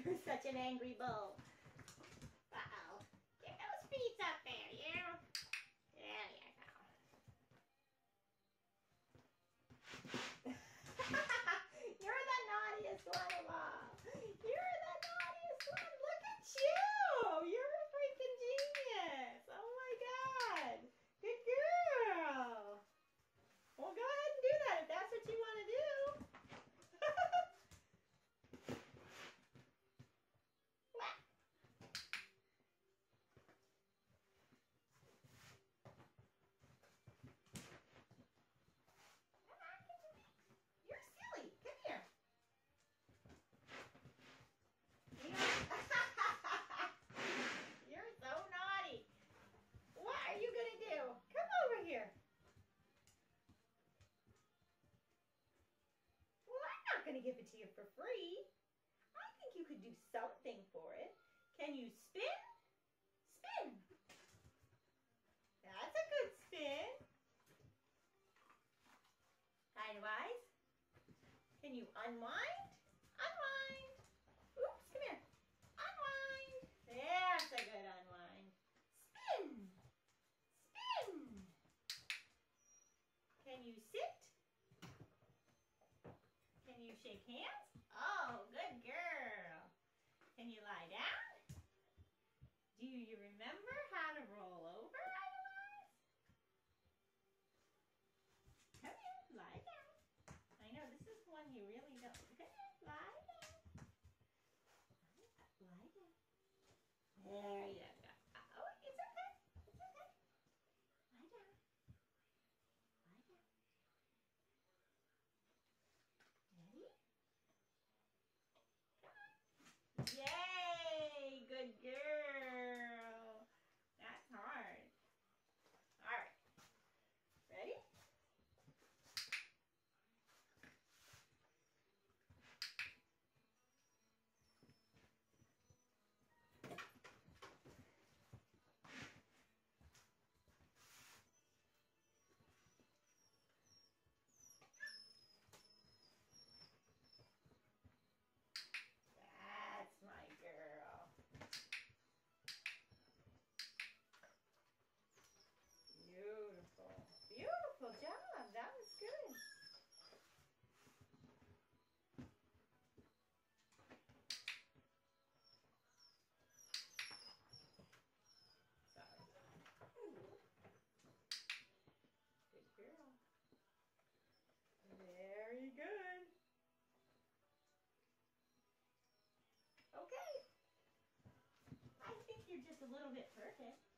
You're such an angry bull. Uh-oh. Get those feet up there, you. There you go. You're the naughtiest one of all. You're the naughtiest one. Look at you. You're a freaking genius. Oh my God. Good girl. Well, go ahead and do that if that's what you want to do. You're silly. Come here. You're so naughty. What are you going to do? Come over here. Well, I'm not going to give it to you for free. I think you could do something for it. Can you spin? Spin. That's a good spin. IdaWise. Can you unwind? Unwind. Oops, come here. Unwind. That's a good unwind. Spin. Spin. Can you sit? Can you shake hands? Oh, good girl. Can you lie down? Do you remember how to roll over, IdaWise? Come here, lie down. I know this is one you really don't. Come here, lie down. Lie down. There you go. Oh, it's okay. It's okay. Lie down. Lie down. Ready? Come on. Yay! Good girl. That's hard. All right. Ready? That's my girl. Beautiful. Beautiful job. That was good. Sorry. Good girl. Very good. Okay. I think you're just a little bit perfect.